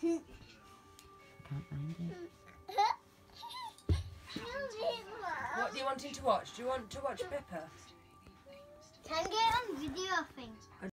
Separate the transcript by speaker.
Speaker 1: Can't find it.
Speaker 2: What are you wanting to watch? Do you want to watch Peppa?
Speaker 3: Can I get on video thing?